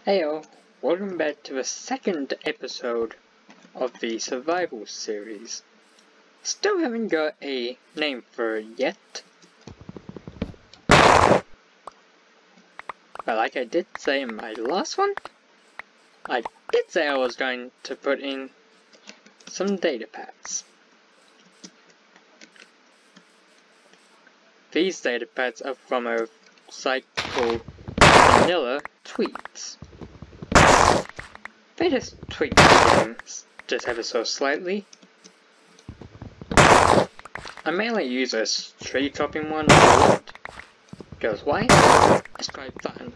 Heyo, welcome back to the second episode of the Survival series. Still haven't got a name for it yet. But like I did say in my last one, I did say I was going to put in some data pads. These data pads are from a site called Vanilla Tweets. They just tweak the games just ever so slightly. I mainly use a tree chopping one a lot. Because why? It's quite fun.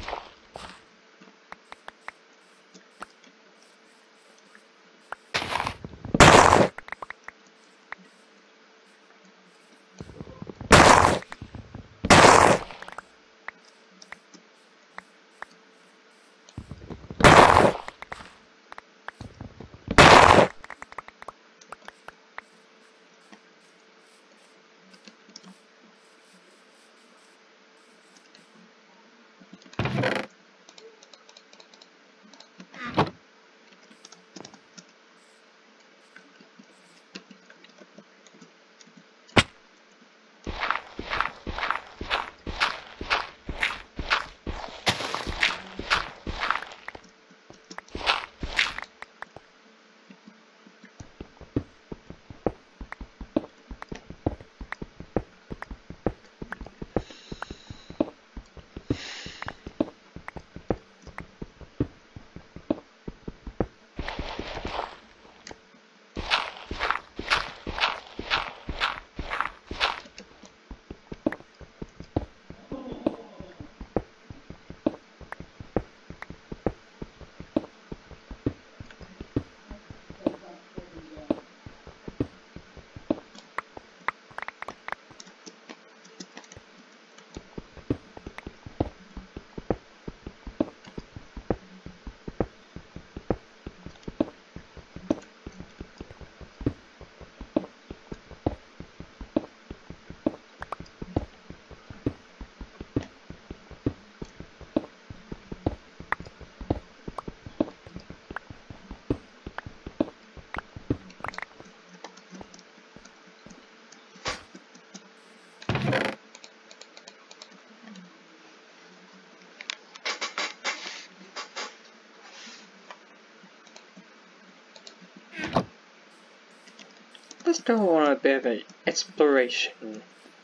Let's go on a bit of an exploration.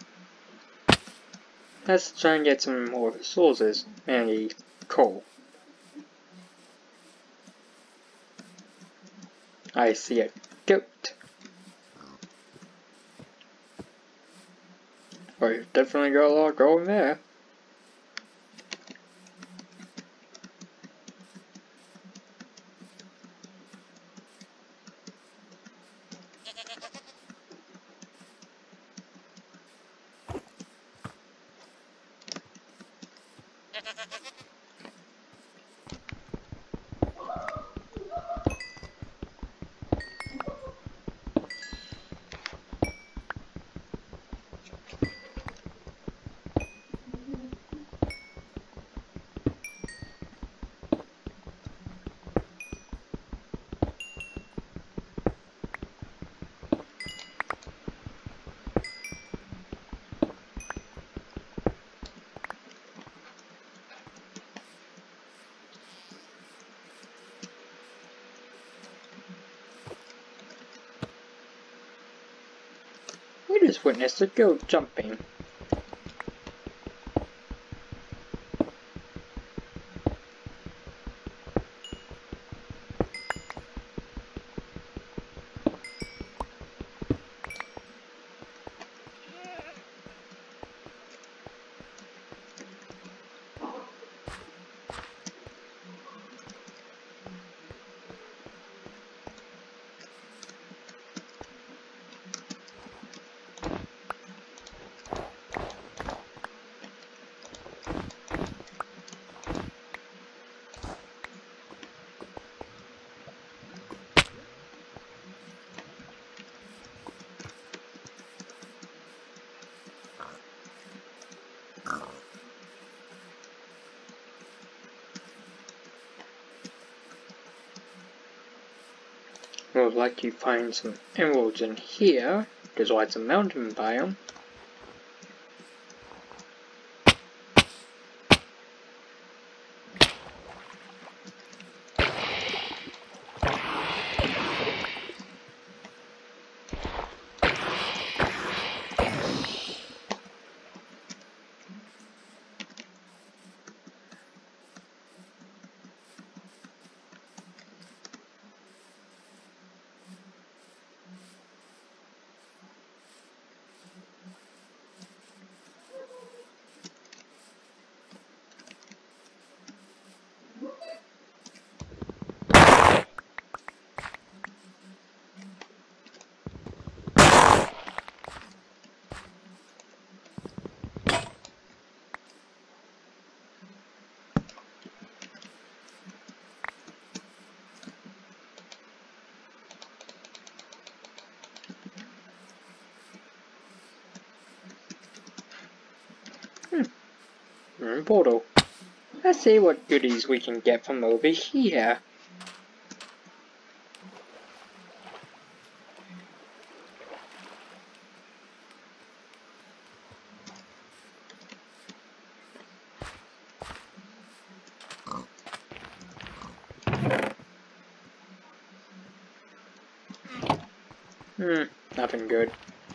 Let's try and get some more resources, mainly coal. I see a goat. Well, you've definitely got a lot of gold in there. We just witnessed a goat jumping. We'll likely find some emeralds in here, because it's a mountain biome. Portal. Let's see what goodies we can get from over here. Nothing good.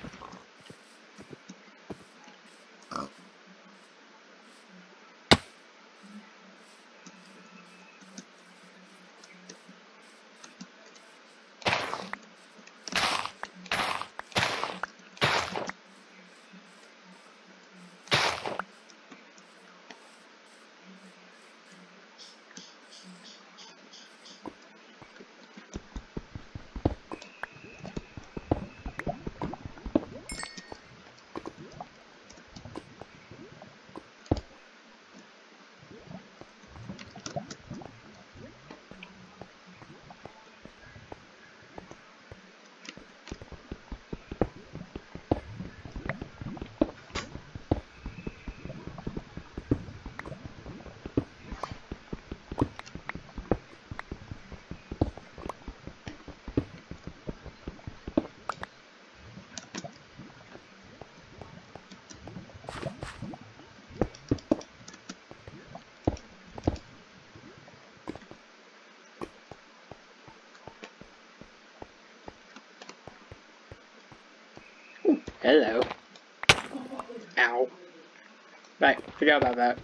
Hello. Ow. Right, forget about that.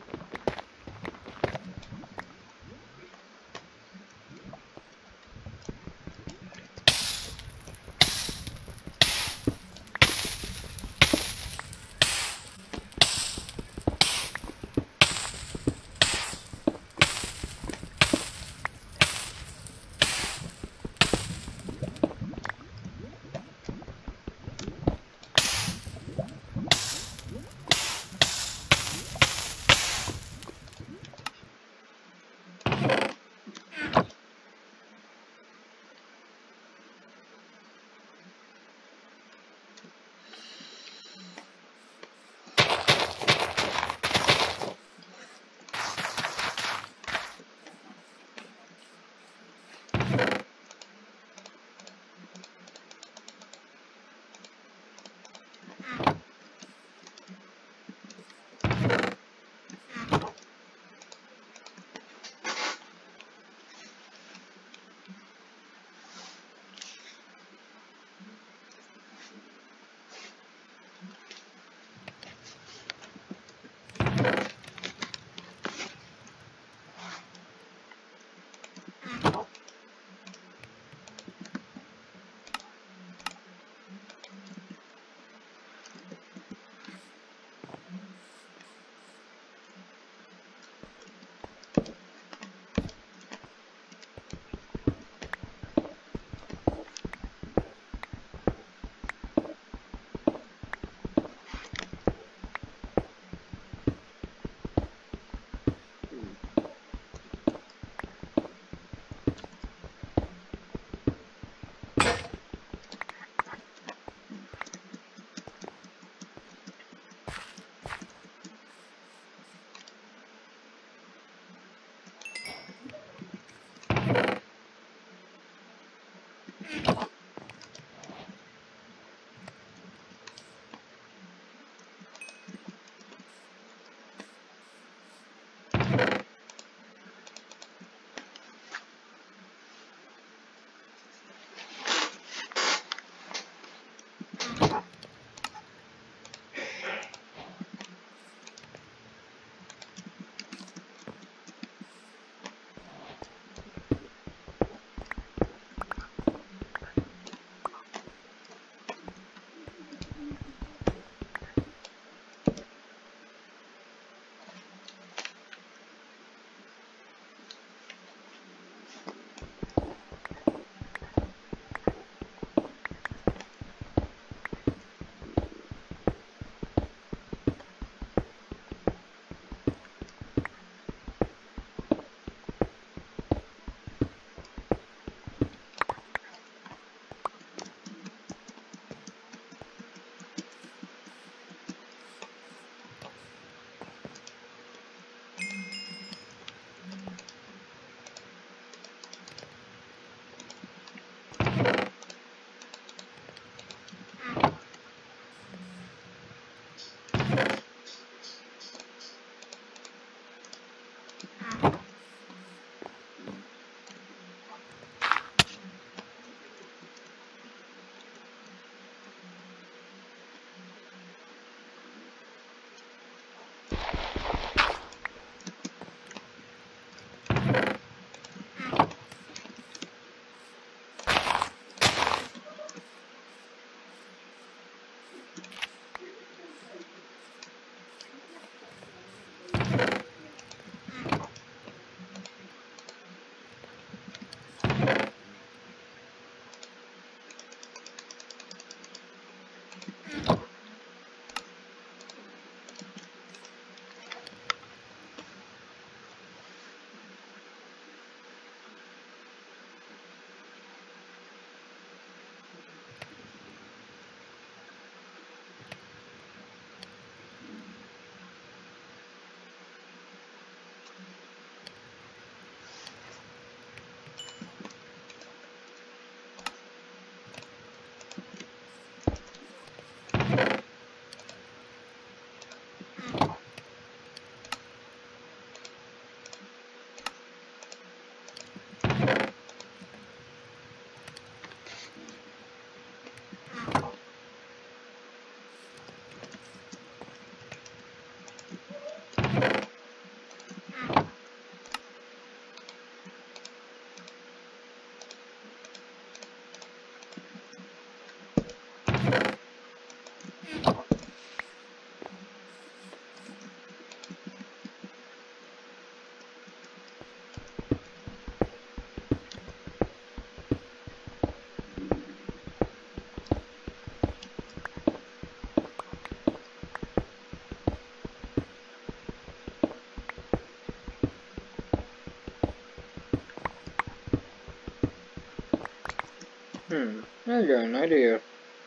I got an idea.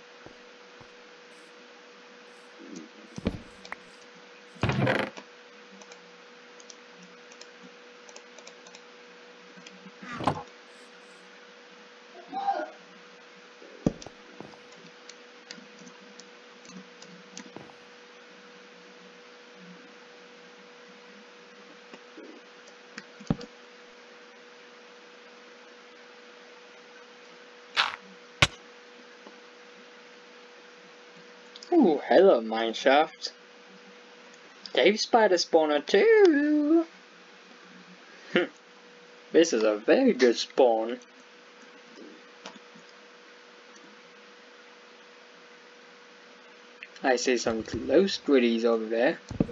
Ooh, hello mineshaft. Cave spider spawner too! This is a very good spawn. I see some glow squiddies over there.